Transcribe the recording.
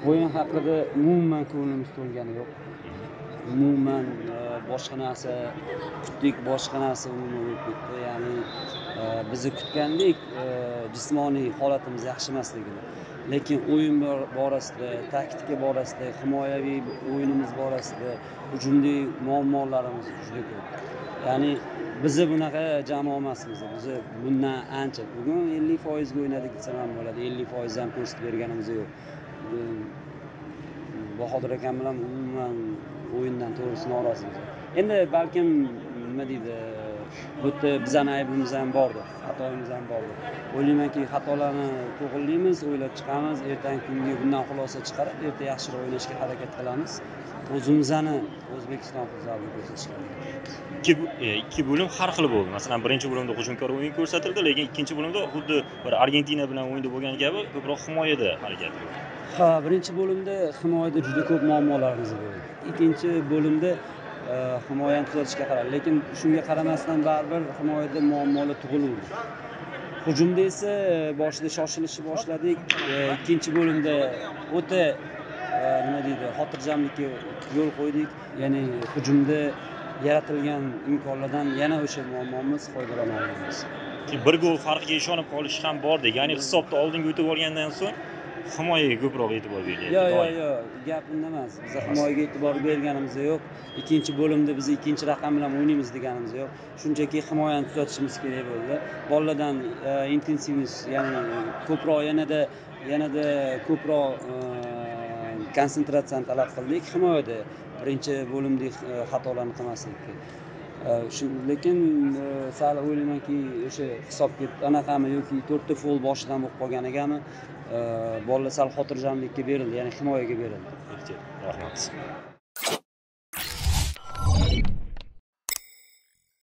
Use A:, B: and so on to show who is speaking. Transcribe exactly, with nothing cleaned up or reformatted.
A: o'yin haqida umuman ko'nglimiz to'lgani yo'q. Umuman boshqa narsa kutdik, boshqa narsa umuman o'tib ketdi. Ya'ni bizni kutgandek jismoniy holatimiz yaxshi emasligini, lekin o'yin borasida, taktika borasida, himoyaviy o'yinimiz borasida, hujumdagi muammolarimiz juda ko'p. Ya'ni bizni bunaqa jamoa emasmiz. Biz bundan ancha bugun ellik foiz ga o'ynadik desam ham bo'ladi. ellik foiz ham ko'rsatib berganimiz yo'q. Bahodir akam bilan umuman o'yindan to'g'risi norozimiz. Endi balkim nima deydi, bu yerda bizning aybimiz ham bordir, xatoyimiz ham bordir. O'ylaymanki, xatolarni to'g'rilaymiz, o'ylab chiqamiz, ertangi kunga bundan xulosa chiqarib, erta yaxshiroq o'ynashga harakat qilamiz. O'zimizni O'zbekiston futbolida ko'rsatishga
B: ikki ikki bo'lim har xil bo'ldi. Masalan, birinchi bo'limda hujumkor o'yin ko'rsatildi, lekin ikkinchi bo'limda xuddi bir Argentina bilan o'yinda bo'lgan kabi ko'proq himoyada harakat qildi.
A: Ha, birinchi bo'limda himoyada juda ko'p muammolarimiz bo'ldi. Ikkinchi bo'limda himoyani tuzatishga qaradi, lekin shunga qaramasdan baribir himoyada muammolar tug'ildi. Hujumda esa boshida shoshilishni boshladik. Ikkinchi bo'limda o'ta nima deydi, xotirjamlikka yo'l qo'ydik. Ya'ni hujumda yaratilgan imkonlardan yana o'sha muammomiz foydalana olmaymiz.
B: Bir gol farqiga ishonib qolish ham bordi. Ya'ni hisobda oldinga o'tib olgandan so'ng himoyaga ko'proq e'tibor beryapti.
A: Yo'q, yo'q, yo'q, gap unda emas. Biz himoyaga e'tibor berganimiz yo'q. Ikkinchi bo'limda biz ikkinchi raqam bilan o'ynaymiz deganimiz yo'q. Shunchaki himoyani tuzatishimiz kerak bo'ldi. Bolalardan intensivность, ya'ni ko'proq yanada yanada ko'proq konsentratsiyani talab qildik himoyada. Birinchi bo'limdek xatolarni qilmaslikka. Lekin sal o'ylaymanki, o'sha hisobga anaqami yoki to'rtta foul boshidan bo'lib qolgan ekanmi, bolalar sal xotirjamlikka berildi, ya'ni himoyaga berildi.
B: Rahmat.